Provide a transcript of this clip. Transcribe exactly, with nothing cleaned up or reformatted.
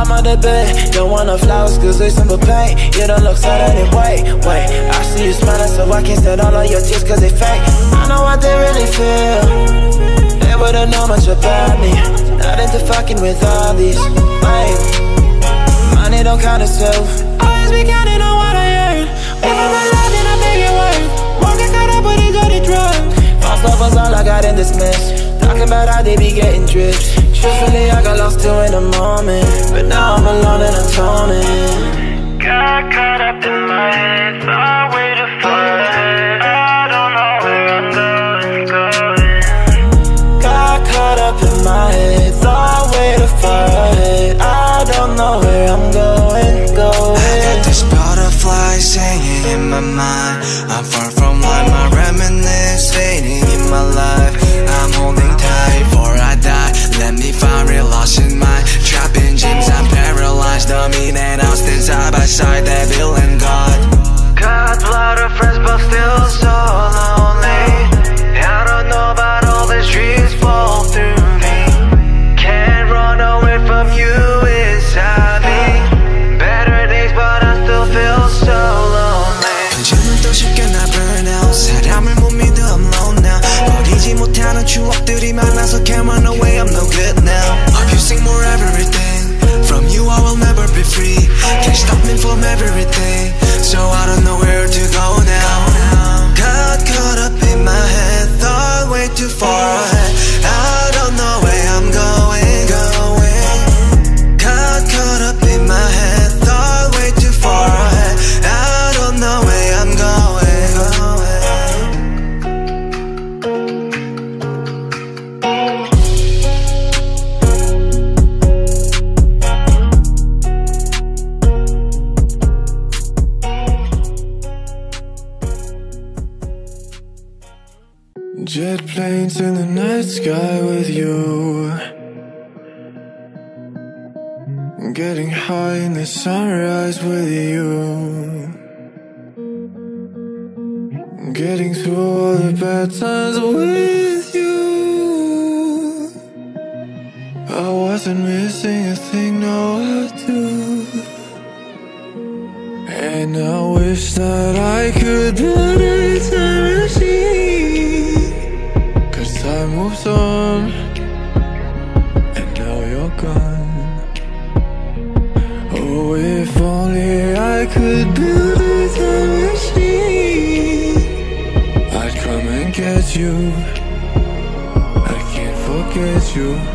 I'm on the bed, don't want no flowers cause it's simple pain. You don't look sad anyway, wait, I see you smiling so I can't stand all of your tears cause they fake. I know what they really feel, they wouldn't know much about me. Not into fucking with all these, wait. Money don't count itself, always be counting on what I earn. If I'm alive then I make it work, won't get caught up with these dirty drugs. False love was all I got in this mess, talking about how they be getting drips. Truthfully, I got lost too in the moment, but now I'm alone and I'm tormented. Got caught up in my head, thought way too far ahead. I don't know where I'm going, going. Got caught up in my head, thought way too far ahead. I don't know where I'm going, going. I got this butterfly singing in my mind. I'm far from life, my reminiscence fading in my life. I'm holding tight before I die. Let me find real lost in mind. Trapped in dreams, I'm paralyzed. Dummy and Austin side by side, devil and God. Got a lot of friends but still so lonely. I don't know about all these dreams fall through me. Can't run away from you inside me. Better days but I still feel so lonely. 요즘은 또 쉽게 나 burn out. 사람을 못 믿어 I'm alone now. 버리지 못하는 추억들이 많아서 can't run away I'm no good now. Abusing more everything. From you I will never be free. Can't stop me from everything. So I don't know where to go now. Got caught up in my head, thought way too far ahead. I don't know where I'm going, going. Got caught up in my head, thought way too far ahead. I don't know where I'm going, going. Jet planes in the night sky with you, getting high in the sunrise with you, getting through all the bad times with you. I wasn't missing a thing, no I do. And I wish that I could build a time machine, cause time moves on, and now you're gone. Oh, if only I could build a time machine, I'd come and get you. I can't forget you.